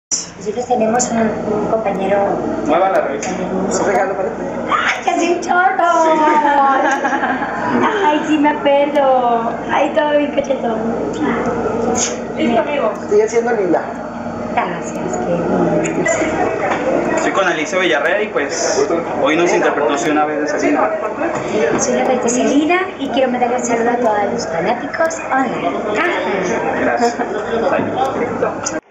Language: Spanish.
Nosotros tenemos un compañero. Mueva la revista. Un regalo para ti. ¡Ay, casi un chorro! ¡Ay, sí me acuerdo! ¡Ay, todo bien cachetón! Listo, amigo. Sigue siendo linda. Gracias, qué Estoy con Alicia Villarreal y pues hoy nos interpretó una vez de Selena. soy la Rey de Selena y quiero mandarle un saludo a todos los fanáticos online. Gracias.